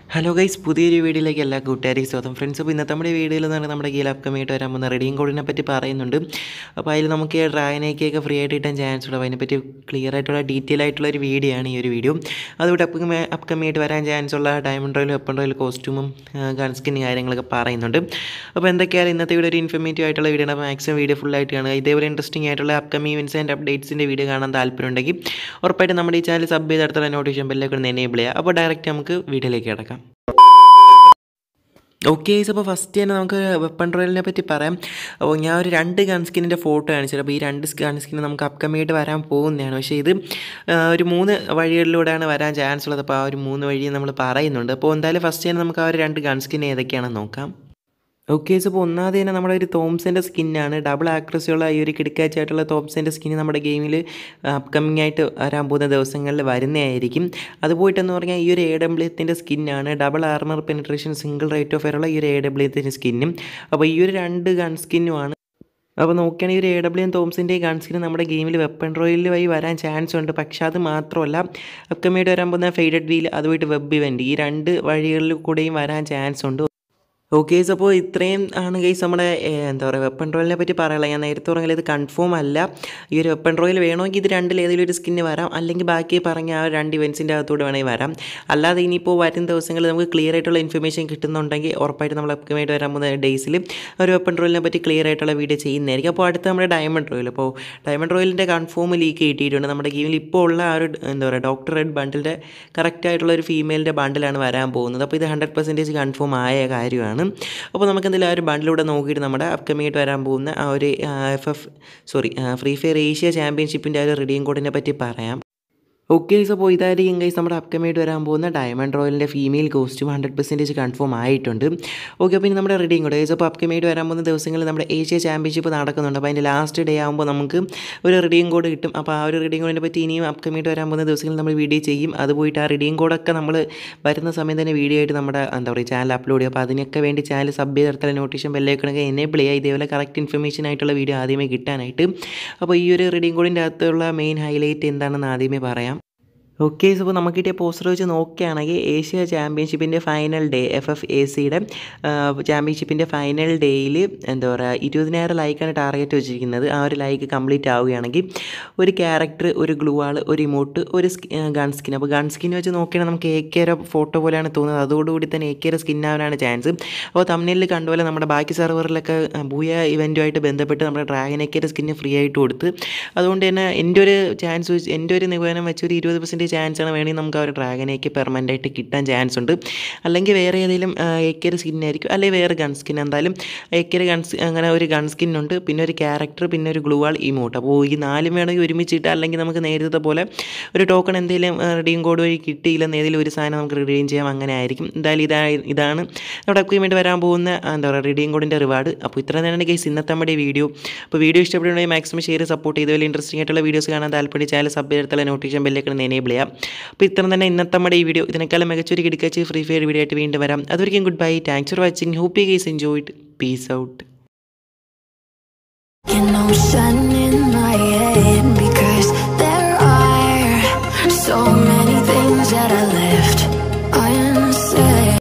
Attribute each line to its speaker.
Speaker 1: Hello guys, പുതിയൊരു വീഡിയോയിലേക്ക് എല്ലാ കൂട്ടുകാരെയും സ്വാഗതം. ഫ്രണ്ട്സ്, അപ്പോൾ ഇന്നത്തെ നമ്മുടെ വീഡിയോയിൽ എന്ന് പറഞ്ഞാൽ നമ്മുടെ കയ്യിൽ അപ്കമിയായിട്ട് വരാൻ പോകുന്ന റെഡിയും കോഡിനെ പറ്റി പറയുന്നുണ്ട്. അപ്പോൾ അതിൽ നമുക്ക് ഡ്രാഗനേക്കൊക്കെ ഫ്രീ ആയിട്ട് കിട്ടാൻ ചാൻസ് ഉണ്ട്. അപ്പോൾ അതിനെപ്പറ്റി ക്ലിയർ ആയിട്ടുള്ള ഡീറ്റെയിൽ ആയിട്ടുള്ള ഒരു വീഡിയോ ആണ് ഈ ഒരു വീഡിയോ. അതുകൊണ്ട് അപ്കമിയായിട്ട് വരാൻ ചാൻസ് ഉള്ള ഡയമണ്ട് റോയിലും വെപ്പൺ റോയിൽ കോസ്റ്റ്യൂമും ഗൺ സ്കിന്നും കാര്യങ്ങളൊക്കെ പറയുന്നുണ്ട്. അപ്പോൾ എന്തൊക്കെയാണ് ഇന്നത്തെ വീഡിയോ ഒരു ഇൻഫർമേറ്റീവ് ആയിട്ടുള്ള വീഡിയോ ആണ്. മാക്സിമം വീഡിയോ ഫുൾ ആയിട്ട് കാണുക. ഇതേപോലെ ഇൻട്രസ്റ്റിംഗ് ആയിട്ടുള്ള അപ്കമിംഗ് ഇവൻറ്റ്സ് ആൻഡ് അപ്ഡേറ്റ്സിൻ്റെ വീഡിയോ കാണാൻ താല്പര്യമുണ്ടെങ്കിൽ ഉറപ്പായിട്ട് നമ്മുടെ ഈ ചാനൽ സബ് ചെയ്ത് അടുത്തുള്ള നോട്ടിഫിക്കേഷൻ ബെല്ലൊക്കെ ഒന്ന് എനേബിൾ ചെയ്യുക. അപ്പോൾ ഡയറക്റ്റ് നമുക്ക് വീഡിയോയിലേക്ക് കിടക്കാം. ഓക്കെ, അപ്പോൾ ഫസ്റ്റ് തന്നെ നമുക്ക് വെപ്പൺ റോയലിനെ പറ്റി പറയാം. അപ്പോൾ ഞാൻ ഒരു 2 ഗൺ സ്കിന്നിൻ്റെ ഫോട്ടോ കാണിച്ചത്. അപ്പോൾ ഈ 2 ഗൺ സ്കിന്ന് നമുക്ക് അപ്കമിയായിട്ട് വരാൻ പോകുന്നതാണ്. പക്ഷേ ഇത് ഒരു 3 വഴികളിലൂടെയാണ് വരാൻ ചാൻസ് ഉള്ളത്. അപ്പോൾ ആ ഒരു 3 വഴി നമ്മൾ പറയുന്നുണ്ട്. അപ്പോൾ എന്തായാലും ഫസ്റ്റ് തന്നെ നമുക്ക് ആ ഒരു 2 ഗൺ സ്കിൻ ഏതൊക്കെയാണെന്ന് നോക്കാം. ഓക്കെ, അപ്പോൾ ഒന്നാമത് തന്നെ നമ്മുടെ ഒരു തോംസൻ്റെ സ്കിന്നാണ്. ഡബിൾ ആക്രസിയുള്ള ഈ ഒരു കിടക്കാച്ചായിട്ടുള്ള തോംസൻ്റെ സ്കിന്ന് നമ്മുടെ ഗെയിമിൽ അപ്കമിംഗ് ആയിട്ട് വരാൻ പോകുന്ന ദിവസങ്ങളിൽ വരുന്നതായിരിക്കും. അത് പോയിട്ടെന്ന് പറഞ്ഞാൽ ഈ ഒരു AWത്തിൻ്റെ സ്കിന്നാണ്. Double armour penetration single rate of ഫയറുള്ള ഈ ഒരു AWത്തിൻ്റെ സ്കിന്നും. അപ്പോൾ ഈ ഒരു 2 ഗൺ സ്കിന്നുമാണ്. അപ്പോൾ നോക്കുകയാണെങ്കിൽ ഒരു AW തോംസിൻ്റെ ഗൺ സ്കിൻ നമ്മുടെ ഗെയിമിൽ വെപ്പൺ റോയിൽ വഴി വരാൻ ചാൻസ് ഉണ്ട്. പക്ഷേ അത് മാത്രമല്ല, അപ്കമിയായിട്ട് വരാൻ പോകുന്ന ഫെയ്ഡഡ് വീൽ അതുമായിട്ട് വെബ് ഇവൻറ്റ് ഈ 2 വഴികളിൽ കൂടെയും വരാൻ ചാൻസ് ഉണ്ട്. ഓക്കെ, അപ്പോൾ ഇത്രയും ആണ് ഗൈസ് നമ്മുടെ എന്താ പറയുക വെപ്പൺ റോയിലിനെ പറ്റി പറയാനുള്ളത്. ഞാൻ നേരത്തെ പറഞ്ഞാൽ ഇത് കൺഫേം അല്ല. ഈ ഒരു വെപ്പൺ റോയിൽ വേണമെങ്കിൽ ഇത് 2 ഏതെങ്കിലും ഒരു സ്കിന്ന് വരാം, അല്ലെങ്കിൽ ബാക്കി പറഞ്ഞ ആ 2 ഇവൻറ്റ്സിൻ്റെ അകത്തൂടെ വേണമെങ്കിൽ വരാം. അല്ലാതെ ഇനിയിപ്പോൾ വരുന്ന ദിവസങ്ങളിൽ നമുക്ക് ക്ലിയർ ആയിട്ടുള്ള ഇൻഫർമേഷൻ കിട്ടുന്നുണ്ടെങ്കിൽ ഉറപ്പായിട്ട് നമ്മൾ അപ്കമായിട്ട് വരാൻ പോകുന്ന ഡേയ്സിൽ ഒരു വെപ്പൺ റോയിലിനെ പറ്റി ക്ലിയർ ആയിട്ടുള്ള വീഡിയോ ചെയ്യുന്നതായിരിക്കും. അപ്പോൾ അടുത്ത നമ്മുടെ ഡയമണ്ട് റോയിൽ. അപ്പോൾ ഡയമണ്ട് റോയിലിൻ്റെ കൺഫേം ലീക്ക് കിട്ടിയിട്ടുണ്ട്. നമ്മുടെ ഗെയിമിൽ ഇപ്പോൾ ഉള്ള ആ ഒരു എന്താ പറയുക ഡോക്ടർ റെഡ് ബണ്ടിൻ്റെ കറക്റ്റായിട്ടുള്ള ഒരു ഫീമെയിലിൻ്റെ ബണ്ടിലാണ് വരാൻ പോകുന്നത്. അപ്പോൾ ഇത് 100% കൺഫേം ആയ കാര്യമാണ്. അപ്പോൾ നമുക്ക് എന്തെങ്കിലും ആ ഒരു ബണ്ടിലൂടെ നോക്കിയിട്ട് നമ്മുടെ അപ്കമിയായിട്ട് വരാൻ പോകുന്ന ആ ഒരു ഫ്രീ ഫയർ ഏഷ്യ ചാമ്പ്യൻഷിപ്പിൻ്റെ ആ ഒരു റിഡീം കോഡിനെ പറ്റി പറയാം. ഓക്കെ, അപ്പോൾ ഇതായിരിക്കും ഗൈസ് നമ്മുടെ അപ്കമിയായിട്ട് വരാൻ പോകുന്ന ഡയമണ്ട് റോയലിൻ്റെ ഫീമെയിൽ കോസ്റ്റ്യൂം 100% കൺഫേം ആയിട്ടുണ്ട്. ഓക്കെ, അപ്പോൾ ഇനി നമ്മുടെ റിഡീം കോഡ് ഗൈസ്. അപ്പോൾ അപ്കമിയായിട്ട് വരാൻ പോകുന്ന ദിവസങ്ങളിൽ നമ്മുടെ ഏഷ്യ ചാമ്പ്യൻഷിപ്പ് നടക്കുന്നുണ്ട്. അപ്പോൾ അതിൻ്റെ ലാസ്റ്റ് ഡേ ആകുമ്പോൾ നമുക്ക് ഒരു റിഡീം കോഡ് കിട്ടും. അപ്പോൾ ആ ഒരു റിഡീം കോഡിനെ പറ്റി ഇനിയും അപ്കമിയായിട്ട് വരാൻ പോകുന്ന ദിവസങ്ങളിൽ നമ്മൾ വീഡിയോ ചെയ്യും. അത് പോയിട്ട് ആ റിഡീം കോഡൊക്കെ നമ്മൾ വരുന്ന സമയം തന്നെ വീഡിയോ ആയിട്ട് നമ്മുടെ എന്താ പറയുക ചാനൽ അപ്ലോഡ് ചെയ്യും. അപ്പോൾ അതിനൊക്കെ വേണ്ടി ചാനൽ സബ് ചെയ്തെടുത്താൽ നോട്ടിഫിക്കേഷൻ ബെല്ലൈക്കണൊക്കെ എനേബിൾ ചെയ്യുക, ഇതേപോലെ കറക്റ്റ് ഇൻഫർമേഷൻ ആയിട്ടുള്ള വീഡിയോ ആദ്യമേ കിട്ടാനായിട്ട്. അപ്പോൾ ഈ ഒരു റിഡീം കോഡിൻ്റെ അകത്തുള്ള മെയിൻ ഹൈലൈറ്റ് എന്താണെന്ന് ആദ്യമേ പറയാം. ഓക്കെ, അപ്പോൾ നമുക്ക് കിട്ടിയ പോസ്റ്റർ വെച്ച് നോക്കുകയാണെങ്കിൽ ഏഷ്യ ചാമ്പ്യൻഷിപ്പിൻ്റെ ഫൈനൽ ഡേ FFACയുടെ ചാമ്പ്യൻഷിപ്പിൻ്റെ ഫൈനൽ ഡേയിൽ എന്താ പറയുക 20,000 ലൈക്കാണ് ടാർഗറ്റ് വെച്ചിരിക്കുന്നത്. ആ ഒരു ലൈക്ക് കംപ്ലീറ്റ് ആവുകയാണെങ്കിൽ ഒരു ക്യാരക്ടർ, ഒരു ഗ്ലൂ ആൾ, ഒരു ഇമോട്ട്, ഒരു ഗൺ സ്കിൻ. അപ്പോൾ ഗൺ സ്കിൻ വെച്ച് നോക്കുകയാണെങ്കിൽ നമുക്ക് AKയുടെ ഫോട്ടോ പോലെയാണ് തോന്നുന്നത്. അതോടുകൂടി തന്നെ AKയുടെ സ്കിൻ ആവാനാണ് ചാൻസ്. അപ്പോൾ തമ്മിലിൽ കണ്ടുപോലെ നമ്മുടെ ബാക്കി സെർവറിലൊക്കെ ബൂയ ഇവൻറ്റുമായിട്ട് ബന്ധപ്പെട്ട് നമ്മുടെ ഡ്രാഗൻ AKയുടെ സ്കിന്ന് ഫ്രീ ആയിട്ട് കൊടുത്ത്, അതുകൊണ്ട് തന്നെ എൻ്റെ ഒരു ചാൻസ് വെച്ച് എൻ്റെ ഒരു നിഗമനം വെച്ച് ഒരു 20% ചാൻസാണ് വേണമെങ്കിൽ നമുക്ക് ആ ഒരു ഡ്രാഗൻ AK പെർമനൻ്റ് ആയിട്ട് കിട്ടാൻ ചാൻസ് ഉണ്ട്. അല്ലെങ്കിൽ വേറെ ഏതെങ്കിലും AKയുടെ സ്കിന്നായിരിക്കും, അല്ലെങ്കിൽ വേറെ ഗൺ സ്കിൻ. എന്തായാലും AKയുടെ അങ്ങനെ ഒരു ഗൺ സ്കിന്നുണ്ട്, പിന്നെ ഒരു ക്യാരക്ടർ, പിന്നെ ഒരു ഗ്ലൂ ആൾ, ഇമോട്ട്. അപ്പോൾ ഈ 4 വേണമെങ്കിൽ ഒരുമിച്ചിട്ട്, അല്ലെങ്കിൽ നമുക്ക് നേരത്തെ പോലെ ഒരു ടോക്കൺ എന്തെങ്കിലും റിഡീം കോഡ് വഴി കിട്ടിയില്ലെന്ന് ഏതെങ്കിലും ഒരു സാധനം നമുക്ക് റിഡീം ചെയ്യാം. അങ്ങനെ ആയിരിക്കും. എന്തായാലും ഇതാണ് നമ്മുടെ അപ്കമിയായിട്ട് വരാൻ പോകുന്ന എന്താ പറയുക റിഡീം കോഡിൻ്റെ റിവാർഡ്. അപ്പോൾ ഇത്ര തന്നെയാണ് ഗൈസ് ഇന്നത്തെ നമ്മുടെ വീഡിയോ. അപ്പോൾ വീഡിയോ ഇഷ്ടപ്പെടുകയാണെങ്കിൽ മാക്സിമം ഷെയർ സപ്പോർട്ട് ചെയ്ത് വലിയ ഇൻട്രസ്റ്റിംഗ് ആയിട്ടുള്ള വീഡിയോസ് കാണാൻ താല്പര്യം ചാനൽ സബ് ചെയ്തെടുത്തുള്ള നോട്ടിഫിക്കേഷൻ ബെല്ലൊക്കെ എനേബിൾ ചെയ്യാം. അപ്പോൾ ഇത്ര തന്നെ ഇന്നത്തെ നമ്മുടെ ഈ വീഡിയോ. ഇതിനേക്കാളും മികച്ചൊരു കിടക്കാച്ച് ഫ്രീ ഫയർ വീഡിയോ ആയിട്ട് വീണ്ടും വരാം. അതുവരെയും good bye. Thanks for watching. Hope you guys enjoyed. Peace out.
Speaker 2: Because there are so many things that I